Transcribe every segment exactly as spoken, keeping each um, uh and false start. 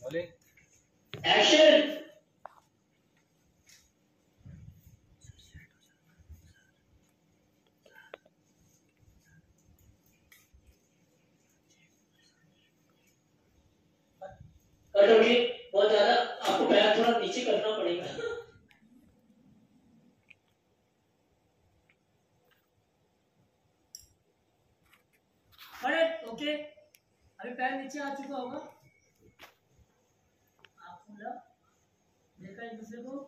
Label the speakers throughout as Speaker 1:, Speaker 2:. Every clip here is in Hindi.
Speaker 1: बोले
Speaker 2: एक्शन। कटोरी बहुत ज्यादा, आपको पैर थोड़ा नीचे करना पड़ेगा। अरे ओके, अभी पैर नीचे आ चुका होगा। आप बोला देखा एक दूसरे को।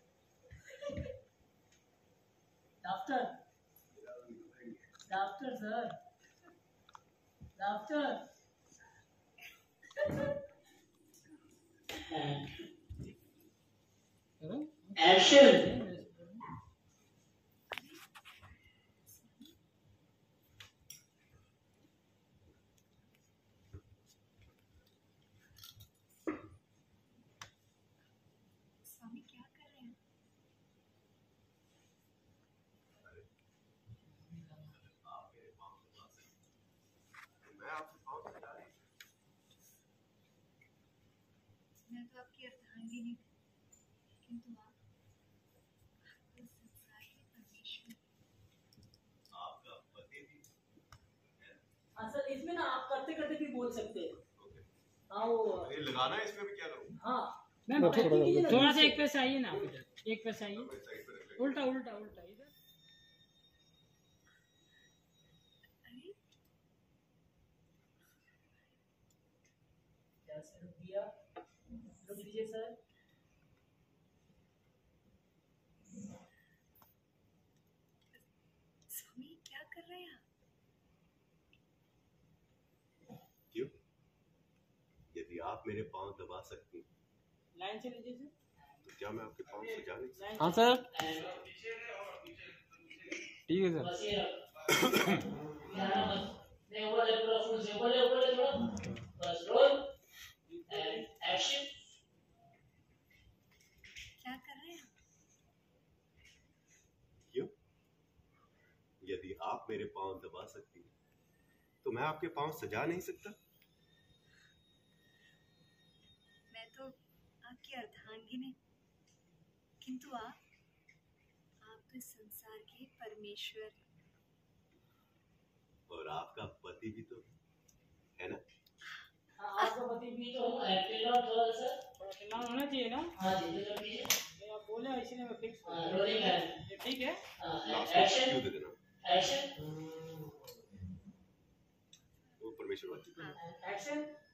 Speaker 2: Doctor doctor sir doctor. Action.
Speaker 3: स्वामी क्या कर रहे हैं? मैं तो आपकी अर्धांगिनी हूँ, किंतु आप आपको संसार के परमेश्वर।
Speaker 4: आपका पति भी
Speaker 2: हाँ सर, इसमें ना आप करते करते भी बोल सकते हैं। हाँ वो
Speaker 4: ये लगाना है, इसमें भी क्या करूँ?
Speaker 2: हाँ
Speaker 5: मैम थोड़ा सा एक पैसे आइए ना, आप इधर एक पैसे आइए,
Speaker 4: साइड पे रख लेंगे।
Speaker 5: उल्टा उल्टा उल्टा इधर।
Speaker 3: अरे
Speaker 2: क्या सर, रुक दिया, रुक दीजिए सर।
Speaker 3: स्वामी क्या कर रहे हैं आप?
Speaker 4: क्यों? यदि आप मेरे पाँव दबा सकती हैं,
Speaker 5: लाइन से लीजिए सर।
Speaker 4: तो क्या मैं आपके पाँव सजा नहीं सकता?
Speaker 5: हाँ सर ठीक है सर।
Speaker 2: बस ये रख। ध्यान मत, नहीं ऊपर ले, पूरा फुल से ऊपर ले, ऊपर ले थोड़ा। बस रोल एंड एक्शन।
Speaker 3: क्या कर रहे हैं आप?
Speaker 4: क्यों? यदि आप मेरे पाँव दबा सकती हैं, तो मैं आपके पाँव सजा नहीं सकता?
Speaker 3: मैं तो आपकी अर्धांगिनी, किंतु आप आप तो इस संसार के परमेश्वर हैं।
Speaker 4: और आपका पति भी तो है ना?
Speaker 2: हाँ आपका पति भी तो एक्टिव और थोड़ा सा।
Speaker 5: थोड़ा चिल्लाना होना चाहिए ना।
Speaker 2: हाँ जी तो कीजिए।
Speaker 5: ये आप बोले इसीलिए मैं फिक्स।
Speaker 2: हाँ रोलिंग है।
Speaker 5: ये ठीक है।
Speaker 4: लास्ट में
Speaker 2: एक्शन
Speaker 4: क्यों दे देना?
Speaker 2: एक्शन
Speaker 4: वो परमेश्वर वाली।
Speaker 2: एक्शन।